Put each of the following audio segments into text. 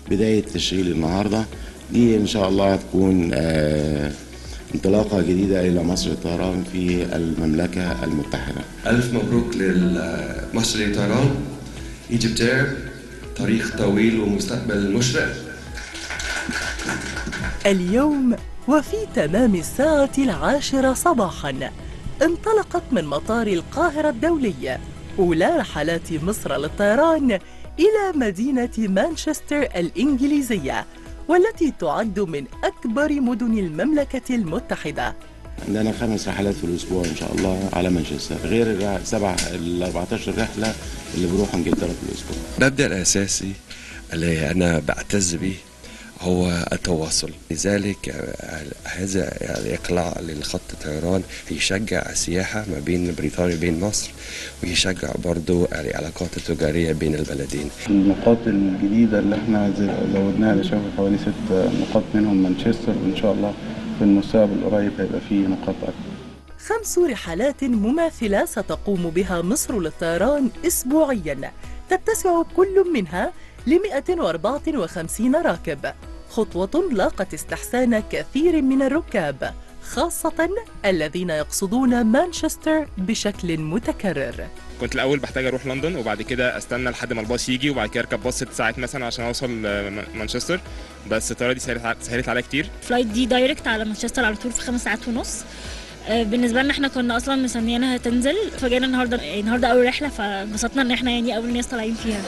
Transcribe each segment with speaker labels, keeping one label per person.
Speaker 1: بداية تشغيل النهاردة. دي إن شاء الله هتكون انطلاقة جديدة إلى مصر للطيران في المملكة المتحدة.
Speaker 2: ألف مبروك لمصر للطيران Egypt Air، تاريخ طويل ومستقبل مشرق.
Speaker 3: اليوم وفي تمام الساعة 10 صباحاً انطلقت من مطار القاهرة الدولي أولى رحلات مصر للطيران إلى مدينة مانشستر الإنجليزية، والتي تعد من أكبر مدن المملكة المتحدة.
Speaker 1: عندنا 5 رحلات في الأسبوع إن شاء الله على مانشستر، غير ال 14 رحلة اللي بروح إنجلترا في الأسبوع.
Speaker 2: المبدأ الأساسي اللي أنا بعتز به هو التواصل، لذلك هذا الإقلاع للخط الطيران يشجع السياحة ما بين بريطانيا وبين مصر، ويشجع برضو العلاقات التجارية بين البلدين.
Speaker 4: النقاط الجديدة اللي احنا زودناها لشبكة حوالي 6 نقاط منهم مانشستر، وإن شاء الله في المستقبل القريب هيبقى فيه نقاط أكثر.
Speaker 3: 5 رحلات مماثلة ستقوم بها مصر للطيران أسبوعياً، تتسع كل منها ل 154 راكب، خطوة لاقت استحسان كثير من الركاب، خاصة الذين يقصدون مانشستر بشكل متكرر.
Speaker 5: كنت الأول بحتاج أروح لندن وبعد كده أستنى لحد ما الباص يجي وبعد كده أركب باص 6 ساعات مثلا عشان أوصل مانشستر، بس الطيارة دي سهلت عليا كتير.
Speaker 6: فلايت دي دايركت على مانشستر على طول في 5 ساعات ونص. بالنسبه لنا احنا كنا اصلا مستنيينها تنزل، فجينا النهارده اول رحله، فانبسطنا ان احنا يعني اول ناس طالعين فيها.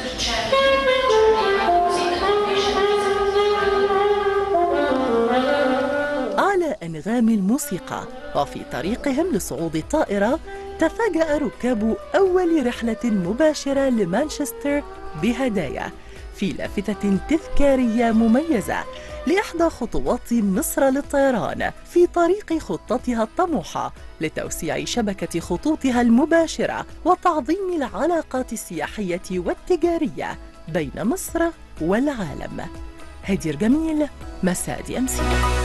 Speaker 3: على أنغام الموسيقى وفي طريقهم لصعود الطائرة، تفاجأ ركاب أول رحلة مباشرة لمانشستر بهدايا في لافتة تذكارية مميزة لإحدى خطوات مصر للطيران في طريق خطتها الطموحة لتوسيع شبكة خطوطها المباشرة وتعظيم العلاقات السياحية والتجارية بين مصر والعالم. هدير جميل، مساء DMC.